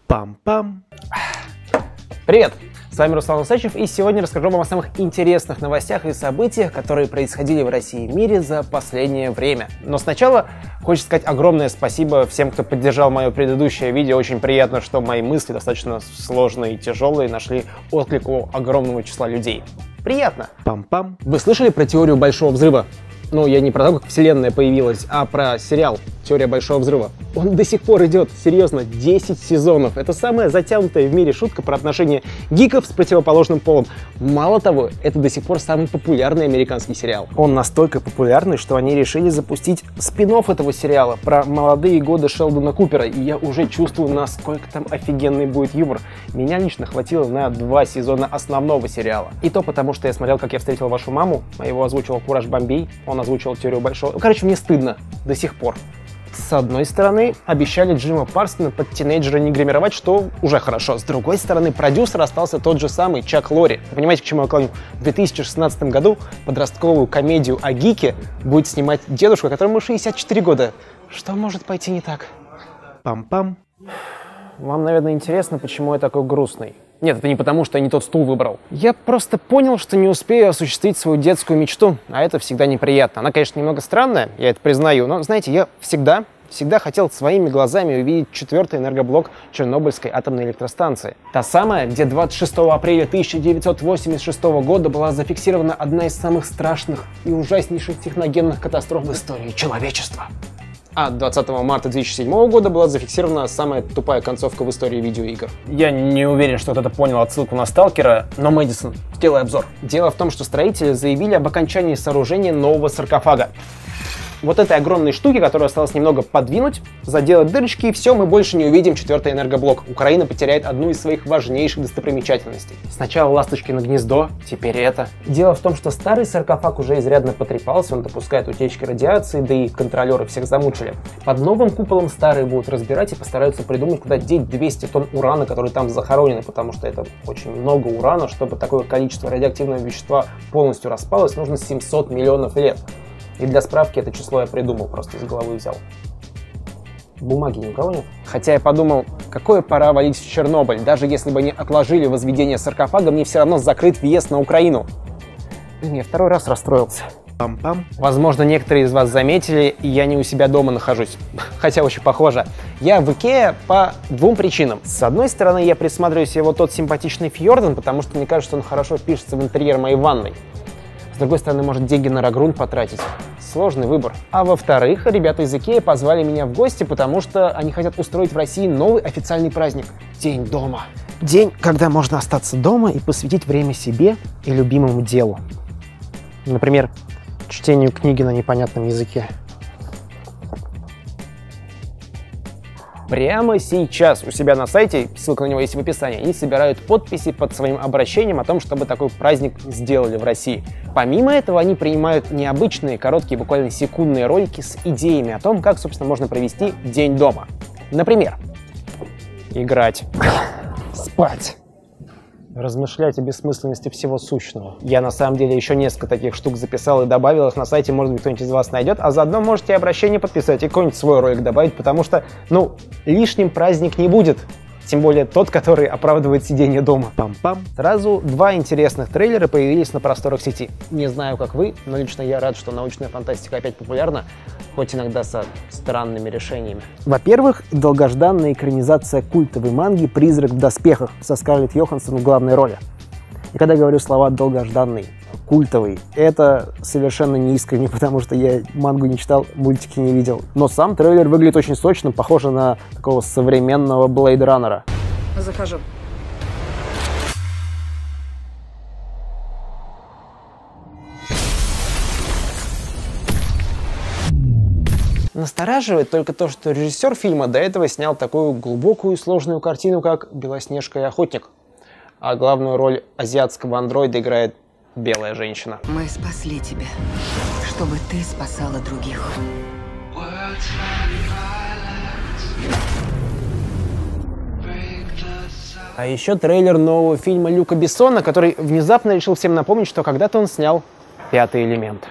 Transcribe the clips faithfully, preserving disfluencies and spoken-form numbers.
Пам-пам. Привет! С вами Руслан Усачев, и сегодня расскажу вам о самых интересных новостях и событиях, которые происходили в России и мире за последнее время. Но сначала хочется сказать огромное спасибо всем, кто поддержал мое предыдущее видео. Очень приятно, что мои мысли, достаточно сложные и тяжелые, нашли отклик у огромного числа людей. Приятно! Пам-пам. Вы слышали про теорию Большого Взрыва? Ну, я не про то, как Вселенная появилась, а про сериал «Теория Большого Взрыва». Он до сих пор идет, серьезно, десять сезонов. Это самая затянутая в мире шутка про отношения гиков с противоположным полом. Мало того, это до сих пор самый популярный американский сериал. Он настолько популярный, что они решили запустить спин-офф этого сериала про молодые годы Шелдона Купера. И я уже чувствую, насколько там офигенный будет юмор. Меня лично хватило на два сезона основного сериала. И то потому, что я смотрел «Как я встретил вашу маму», его озвучивал Кураж Бомбей, он озвучивал «Теорию Большого». Короче, мне стыдно до сих пор. С одной стороны, обещали Джима Парсона под тинейджера не гримировать, что уже хорошо. С другой стороны, продюсер остался тот же самый Чак Лорри. Вы понимаете, к чему я клоню? В две тысячи шестнадцатом году подростковую комедию о гике будет снимать дедушка, которому шестьдесят четыре года. Что может пойти не так? Пам-пам. Вам, наверное, интересно, почему я такой грустный. Нет, это не потому, что я не тот стул выбрал. Я просто понял, что не успею осуществить свою детскую мечту, а это всегда неприятно. Она, конечно, немного странная, я это признаю, но, знаете, я всегда, всегда хотел своими глазами увидеть четвертый энергоблок Чернобыльской атомной электростанции. Та самая, где двадцать шестого апреля тысяча девятьсот восемьдесят шестого года была зафиксирована одна из самых страшных и ужаснейших техногенных катастроф в истории человечества. А двадцатого марта две тысячи седьмого года была зафиксирована самая тупая концовка в истории видеоигр. Я не уверен, что кто-то понял отсылку на Сталкера, но Мэдисон, сделай обзор. Дело в том, что строители заявили об окончании сооружения нового саркофага. Вот этой огромной штуки, которую осталось немного подвинуть, заделать дырочки, и все, мы больше не увидим четвертый энергоблок. Украина потеряет одну из своих важнейших достопримечательностей. Сначала ласточкино гнездо, теперь это. Дело в том, что старый саркофаг уже изрядно потрепался, он допускает утечки радиации, да и контролеры всех замучили. Под новым куполом старые будут разбирать и постараются придумать, куда деть двести тонн урана, которые там захоронены, потому что это очень много урана. Чтобы такое количество радиоактивного вещества полностью распалось, нужно семьсот миллионов лет. И для справки это число я придумал, просто из головы взял. Бумаги ни у кого нет? Хотя я подумал, какое пора валить в Чернобыль. Даже если бы они отложили возведение саркофага, мне все равно закрыт въезд на Украину. Я второй раз расстроился. Пам-пам. Возможно, некоторые из вас заметили, я не у себя дома нахожусь. Хотя очень похоже. Я в Икее по двум причинам. С одной стороны, я присматриваю себе вот тот симпатичный Фьорден, потому что мне кажется, что он хорошо впишется в интерьер моей ванной. С другой стороны, может деньги на рагрунт потратить. Сложный выбор. А во-вторых, ребята из Икеи позвали меня в гости, потому что они хотят устроить в России новый официальный праздник – День дома. День, когда можно остаться дома и посвятить время себе и любимому делу. Например, чтению книги на непонятном языке. Прямо сейчас у себя на сайте, ссылка на него есть в описании, они собирают подписи под своим обращением о том, чтобы такой праздник сделали в России. Помимо этого, они принимают необычные, короткие, буквально секундные ролики с идеями о том, как, собственно, можно провести День дома. Например, играть, спать, размышлять о бессмысленности всего сущного. Я на самом деле еще несколько таких штук записал и добавил их на сайте, может быть, кто-нибудь из вас найдет, а заодно можете обращение подписать и какой-нибудь свой ролик добавить, потому что, ну, лишним праздник не будет. Тем более тот, который оправдывает сидение дома. Пам-пам. Сразу два интересных трейлера появились на просторах сети. Не знаю, как вы, но лично я рад, что научная фантастика опять популярна, хоть иногда со странными решениями. Во-первых, долгожданная экранизация культовой манги «Призрак в доспехах» со Скарлетт Йоханссон в главной роли. И когда я говорю слова «долгожданный», «культовый», это совершенно не искренне, потому что я мангу не читал, мультики не видел. Но сам трейлер выглядит очень сочным, похоже на такого современного Блейд Раннера. Захожу. Настораживает только то, что режиссер фильма до этого снял такую глубокую и сложную картину, как «Белоснежка и охотник». А главную роль азиатского андроида играет белая женщина. Мы спасли тебя, чтобы ты спасала других. А еще трейлер нового фильма Люка Бессона, который внезапно решил всем напомнить, что когда-то он снял «Пятый элемент».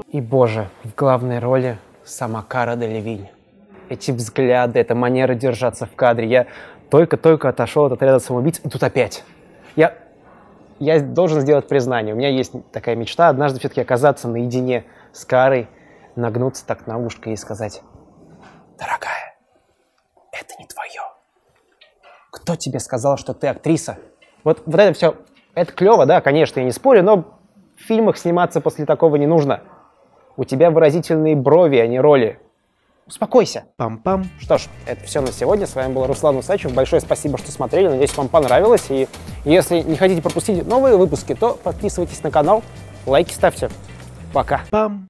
И, боже, в главной роли сама Кара Делевинь. Эти взгляды, эта манера держаться в кадре. Я только-только отошел от отряда самоубийц, и тут опять. Я, я должен сделать признание. У меня есть такая мечта однажды все-таки оказаться наедине с Карой, нагнуться так на ушко и сказать: дорогая, это не твое. Кто тебе сказал, что ты актриса? Вот, вот это все, это клево, да, конечно, я не спорю, но в фильмах сниматься после такого не нужно. У тебя выразительные брови, а не роли. Успокойся. Пам-пам. Что ж, это все на сегодня. С вами был Руслан Усачев. Большое спасибо, что смотрели. Надеюсь, вам понравилось. И если не хотите пропустить новые выпуски, то подписывайтесь на канал, лайки ставьте. Пока. Пам.